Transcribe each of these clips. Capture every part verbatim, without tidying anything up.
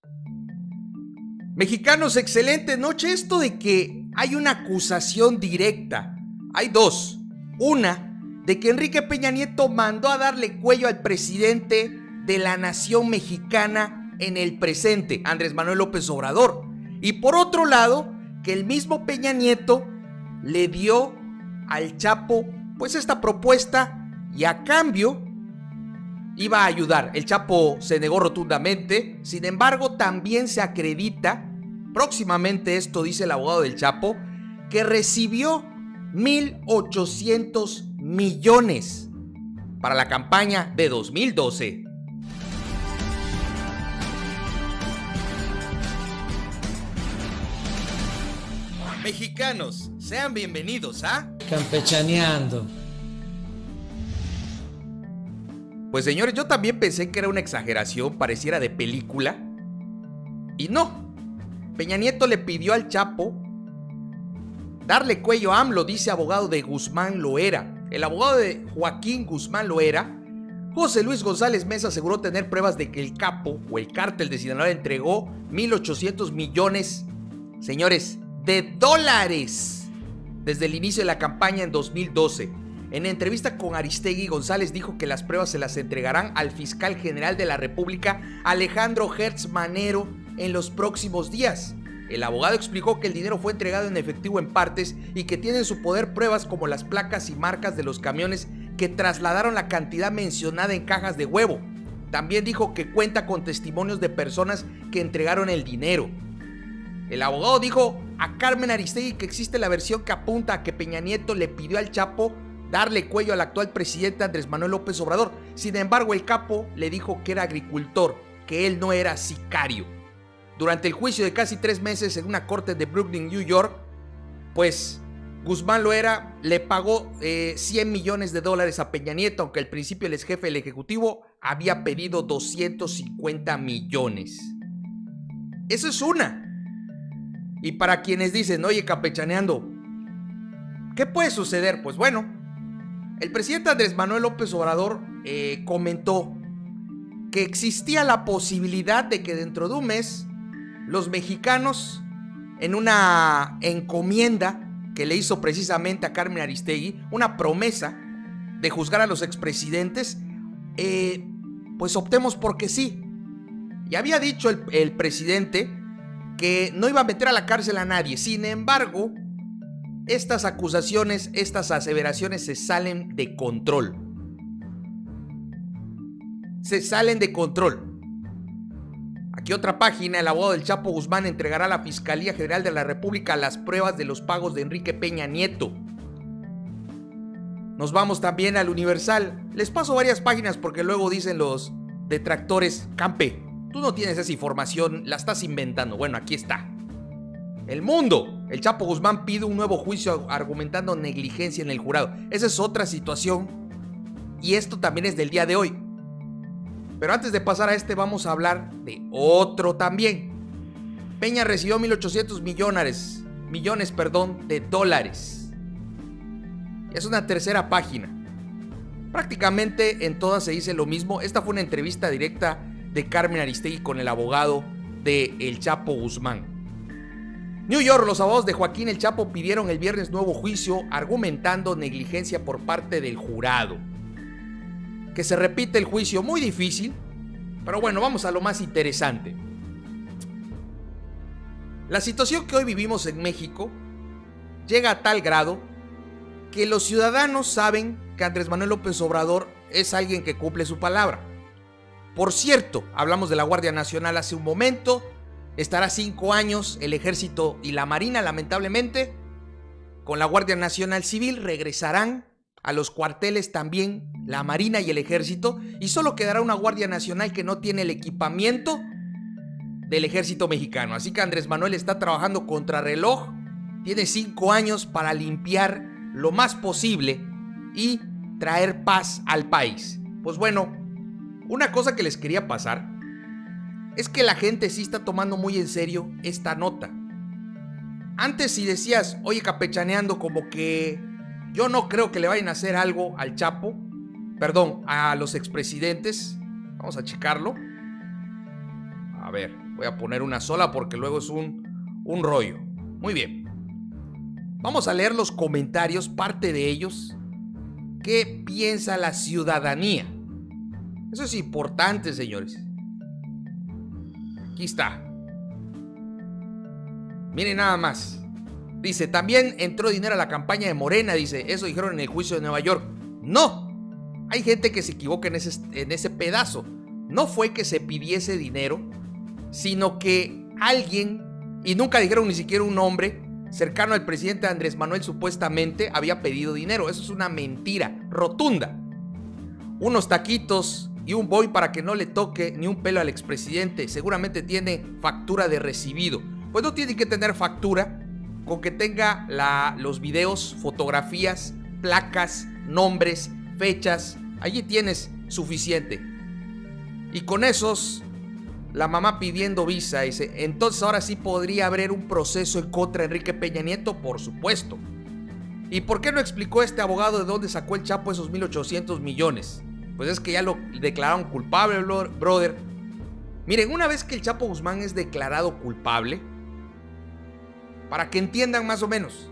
Mexicanos, excelente noche. Esto de que hay una acusación directa, hay dos. Una, de que Enrique Peña Nieto mandó a darle cuello al presidente de la nación mexicana en el presente, Andrés Manuel López Obrador. Y por otro lado, que el mismo Peña Nieto le dio al Chapo pues esta propuesta y a cambio iba a ayudar. El Chapo se negó rotundamente. Sin embargo, también se acredita, próximamente esto dice el abogado del Chapo, que recibió mil ochocientos millones para la campaña de dos mil doce. Mexicanos, sean bienvenidos a Campechaneando. Pues señores, yo también pensé que era una exageración, pareciera de película. Y no. Peña Nieto le pidió al Chapo darle cuello a AMLO, dice abogado de Guzmán Loera. El abogado de Joaquín Guzmán Loera, José Luis González Meza, aseguró tener pruebas de que el capo o el cártel de Sinaloa entregó mil ochocientos millones, señores, de dólares desde el inicio de la campaña en dos mil doce. En entrevista con Aristegui, González dijo que las pruebas se las entregarán al fiscal general de la República, Alejandro Gertz Manero, en los próximos días. El abogado explicó que el dinero fue entregado en efectivo en partes y que tiene en su poder pruebas como las placas y marcas de los camiones que trasladaron la cantidad mencionada en cajas de huevo. También dijo que cuenta con testimonios de personas que entregaron el dinero. El abogado dijo a Carmen Aristegui que existe la versión que apunta a que Peña Nieto le pidió al Chapo darle cuello al actual presidente Andrés Manuel López Obrador. Sin embargo, el capo le dijo que era agricultor, que él no era sicario. Durante el juicio de casi tres meses en una corte de Brooklyn, New York, pues Guzmán Loera le pagó eh, cien millones de dólares a Peña Nieto, aunque al principio el ex jefe del Ejecutivo había pedido doscientos cincuenta millones. Eso es una. Y para quienes dicen, oye, campechaneando, ¿qué puede suceder? Pues bueno, el presidente Andrés Manuel López Obrador eh, comentó que existía la posibilidad de que dentro de un mes los mexicanos, en una encomienda que le hizo precisamente a Carmen Aristegui, una promesa de juzgar a los expresidentes, eh, pues optemos porque sí. Y había dicho el, el presidente que no iba a meter a la cárcel a nadie. Sin embargo, estas acusaciones, estas aseveraciones se salen de control. Se salen de control. Aquí otra página, el abogado del Chapo Guzmán entregará a la Fiscalía General de la República las pruebas de los pagos de Enrique Peña Nieto. Nos vamos también al Universal. Les paso varias páginas porque luego dicen los detractores, Campe, tú no tienes esa información, la estás inventando. Bueno, aquí está. El Mundo. El Chapo Guzmán pide un nuevo juicio argumentando negligencia en el jurado. Esa es otra situación. Y esto también es del día de hoy. Pero antes de pasar a este, vamos a hablar de otro también. Peña recibió mil ochocientos millones, millones perdón, de dólares. Es una tercera página. Prácticamente en todas se dice lo mismo. Esta fue una entrevista directa de Carmen Aristegui con el abogado de El Chapo Guzmán. New York, los abogados de Joaquín El Chapo pidieron el viernes nuevo juicio argumentando negligencia por parte del jurado. Que se repite el juicio, muy difícil, pero bueno, vamos a lo más interesante. La situación que hoy vivimos en México llega a tal grado que los ciudadanos saben que Andrés Manuel López Obrador es alguien que cumple su palabra. Por cierto, hablamos de la Guardia Nacional hace un momento, estará cinco años el Ejército y la Marina, lamentablemente. Con la Guardia Nacional Civil regresarán a los cuarteles también la Marina y el Ejército, y solo quedará una Guardia Nacional que no tiene el equipamiento del Ejército mexicano. Así que Andrés Manuel está trabajando contra reloj, tiene cinco años para limpiar lo más posible y traer paz al país. Pues bueno, una cosa que les quería pasar es que la gente sí está tomando muy en serio esta nota. Antes si decías, oye, campechaneando, como que yo no creo que le vayan a hacer algo al Chapo, perdón, a los expresidentes. Vamos a checarlo. A ver, voy a poner una sola porque luego es un, un rollo. Muy bien. Vamos a leer los comentarios, parte de ellos. ¿Qué piensa la ciudadanía? Eso es importante, señores. Aquí está. Miren nada más. Dice, también entró dinero a la campaña de Morena. Dice, eso dijeron en el juicio de Nueva York. No. Hay gente que se equivoca en ese, en ese pedazo. No fue que se pidiese dinero, sino que alguien, y nunca dijeron ni siquiera un nombre, cercano al presidente Andrés Manuel supuestamente había pedido dinero. Eso es una mentira rotunda. Unos taquitos y un boy para que no le toque ni un pelo al expresidente. Seguramente tiene factura de recibido. Pues no tiene que tener factura, con que tenga la, los videos, fotografías, placas, nombres, fechas. Allí tienes suficiente. Y con esos, la mamá pidiendo visa, dice, entonces ahora sí podría haber un proceso en contra de Enrique Peña Nieto, por supuesto. ¿Y por qué no explicó este abogado de dónde sacó el Chapo esos mil ochocientos millones? Pues es que ya lo declararon culpable, brother. Miren, una vez que el Chapo Guzmán es declarado culpable, para que entiendan más o menos,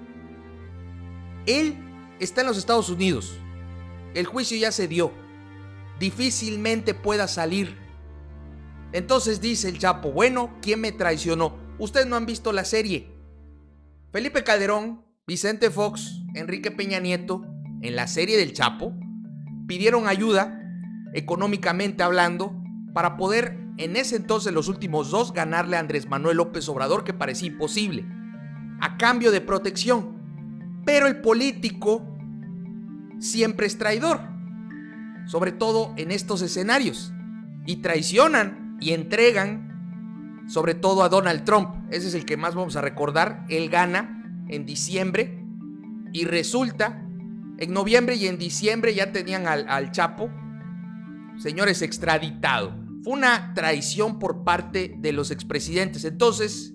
él está en los Estados Unidos. El juicio ya se dio. Difícilmente pueda salir. Entonces dice el Chapo, bueno, ¿quién me traicionó? Ustedes no han visto la serie. Felipe Calderón, Vicente Fox, Enrique Peña Nieto, en la serie del Chapo, pidieron ayuda, económicamente hablando, para poder, en ese entonces, los últimos dos, ganarle a Andrés Manuel López Obrador, que parecía imposible, a cambio de protección. Pero el político siempre es traidor, sobre todo en estos escenarios, y traicionan y entregan sobre todo a Donald Trump. Ese es el que más vamos a recordar. Él gana en diciembre y resulta en noviembre y en diciembre ya tenían al, al Chapo, señores, extraditado. Fue una traición por parte de los expresidentes. Entonces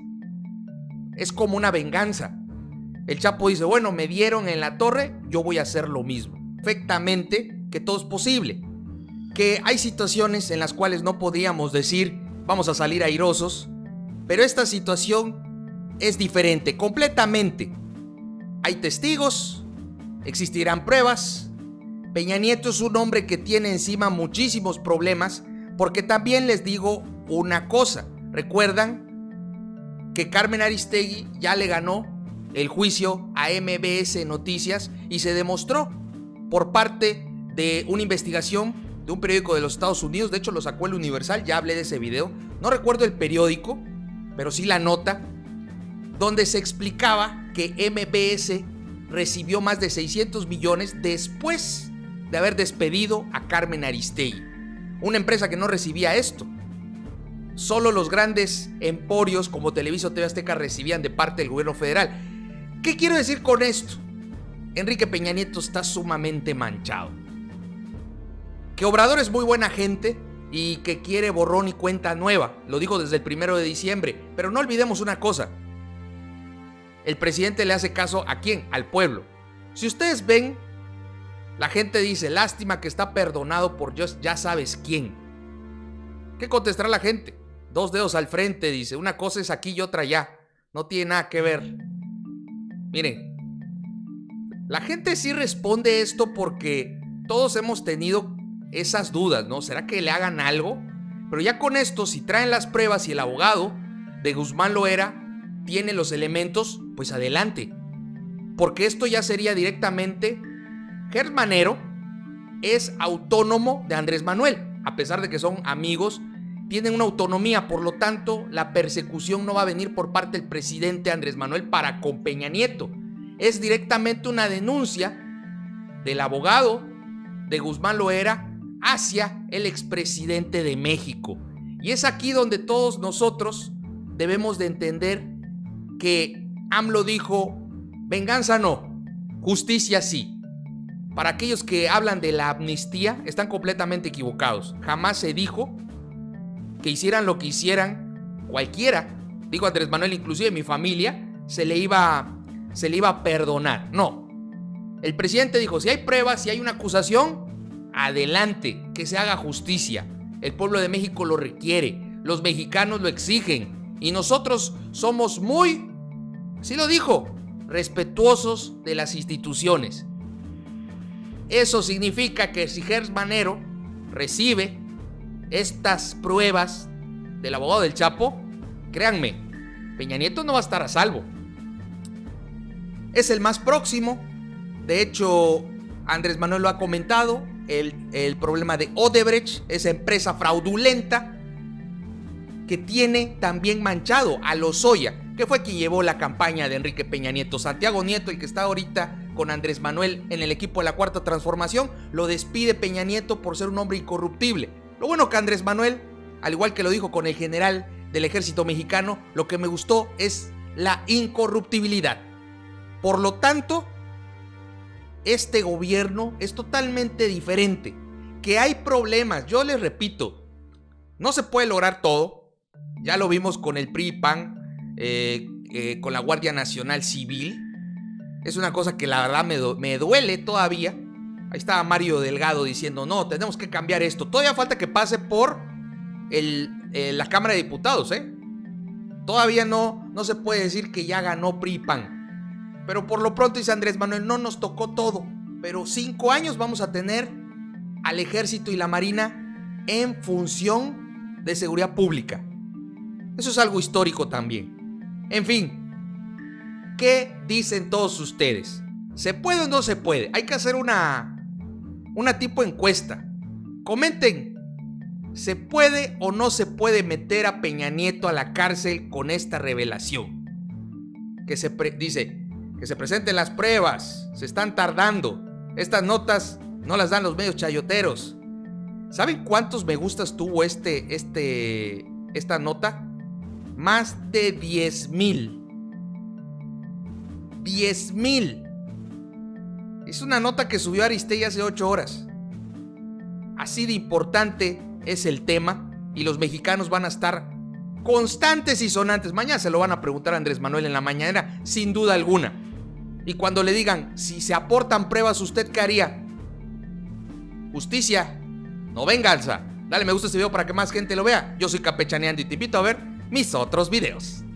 es como una venganza. El Chapo dice, bueno, me dieron en la torre, yo voy a hacer lo mismo. Perfectamente que todo es posible, que hay situaciones en las cuales no podríamos decir vamos a salir airosos, pero esta situación es diferente completamente. Hay testigos, existirán pruebas. Peña Nieto es un hombre que tiene encima muchísimos problemas, porque también les digo una cosa, recuerdan que Carmen Aristegui ya le ganó el juicio a M B S Noticias y se demostró por parte de una investigación de un periódico de los Estados Unidos. De hecho lo sacó el Universal, ya hablé de ese video, no recuerdo el periódico, pero sí la nota, donde se explicaba que M B S recibió más de seiscientos millones después de haber despedido a Carmen Aristegui, una empresa que no recibía esto. Solo los grandes emporios como Televisa o T V Azteca recibían de parte del gobierno federal. ¿Qué quiero decir con esto? Enrique Peña Nieto está sumamente manchado. Que Obrador es muy buena gente y que quiere borrón y cuenta nueva. Lo dijo desde el primero de diciembre. Pero no olvidemos una cosa. El presidente le hace caso ¿a quién? Al pueblo. Si ustedes ven, la gente dice, lástima que está perdonado por Dios, ya sabes quién. ¿Qué contestará la gente? Dos dedos al frente, dice. Una cosa es aquí y otra allá. No tiene nada que ver. Miren, la gente sí responde esto porque todos hemos tenido esas dudas, ¿no? ¿Será que le hagan algo? Pero ya con esto, si traen las pruebas y el abogado de Guzmán Loera tiene los elementos, pues adelante. Porque esto ya sería directamente... Gertz Manero es autónomo de Andrés Manuel. A pesar de que son amigos, tienen una autonomía. Por lo tanto, la persecución no va a venir por parte del presidente Andrés Manuel para con Peña Nieto. Es directamente una denuncia del abogado de Guzmán Loera hacia el expresidente de México. Y es aquí donde todos nosotros debemos de entender que AMLO dijo, venganza no, justicia sí. Para aquellos que hablan de la amnistía, están completamente equivocados. Jamás se dijo que hicieran lo que hicieran cualquiera, digo Andrés Manuel, inclusive mi familia, se le iba, se le iba a perdonar. No. El presidente dijo, si hay pruebas, si hay una acusación, adelante, que se haga justicia. El pueblo de México lo requiere. los mexicanos lo exigen y nosotros somos muy, sí lo dijo, respetuosos de las instituciones. Eso significa que si Gers Manero recibe estas pruebas del abogado del Chapo, créanme, Peña Nieto no va a estar a salvo. Es el más próximo. De hecho, Andrés Manuel lo ha comentado, el, el problema de Odebrecht, esa empresa fraudulenta que tiene también manchado a Lozoya, que fue quien llevó la campaña de Enrique Peña Nieto. Santiago Nieto, el que está ahorita con Andrés Manuel en el equipo de la Cuarta Transformación, lo despide Peña Nieto por ser un hombre incorruptible. Lo bueno que Andrés Manuel, al igual que lo dijo con el general del ejército mexicano, lo que me gustó es la incorruptibilidad. Por lo tanto, este gobierno es totalmente diferente. Que hay problemas, yo les repito, no se puede lograr todo. Ya lo vimos con el P R I y P A N, eh, eh, con la Guardia Nacional Civil. Es una cosa que la verdad me, me duele todavía. Ahí estaba Mario Delgado diciendo, no, tenemos que cambiar esto. Todavía falta que pase por el, eh, la Cámara de Diputados, ¿eh? Todavía no, no se puede decir que ya ganó P R I y P A N. Pero por lo pronto, dice Andrés Manuel, no nos tocó todo. Pero cinco años vamos a tener al Ejército y la Marina en función de seguridad pública. Eso es algo histórico también. En fin, ¿qué dicen todos ustedes? ¿Se puede o no se puede? Hay que hacer una, una tipo encuesta. Comenten, ¿se puede o no se puede meter a Peña Nieto a la cárcel con esta revelación? Que se pre- dice que se presenten las pruebas, se están tardando. Estas notas no las dan los medios chayoteros. ¿Saben cuántos me gustas tuvo este, este, esta nota? Más de diez mil. diez mil. Es una nota que subió Aristegui hace ocho horas. Así de importante es el tema y los mexicanos van a estar constantes y sonantes. Mañana se lo van a preguntar a Andrés Manuel en la mañanera, sin duda alguna. Y cuando le digan, si se aportan pruebas, ¿usted qué haría? Justicia, no venganza. Dale me gusta a este video para que más gente lo vea. Yo soy Campechaneando y te invito a ver mis otros videos.